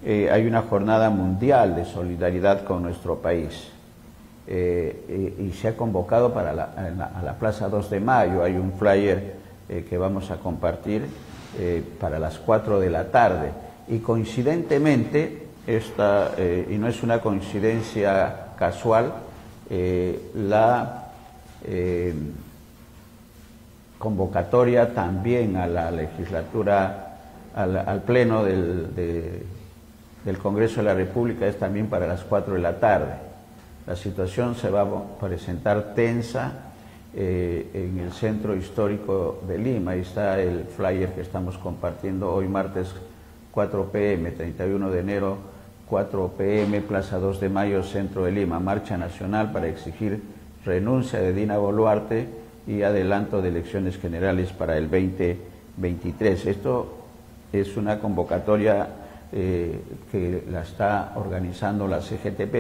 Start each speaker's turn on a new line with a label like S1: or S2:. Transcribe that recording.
S1: hay una jornada mundial de solidaridad con nuestro país. Y se ha convocado para a la Plaza 2 de Mayo. Hay un flyer que vamos a compartir para las 4 de la tarde. Y coincidentemente, y no es una coincidencia casual, la convocatoria también a la legislatura, al pleno del Congreso de la República es también para las 4 de la tarde. La situación se va a presentar tensa en el centro histórico de Lima. Ahí está el flyer que estamos compartiendo hoy martes 4 p.m., 31 de enero, 4 p.m., Plaza 2 de Mayo, centro de Lima. Marcha nacional para exigir renuncia de Dina Boluarte y adelanto de elecciones generales para el 2023. Esto es una convocatoria que la está organizando la CGTP.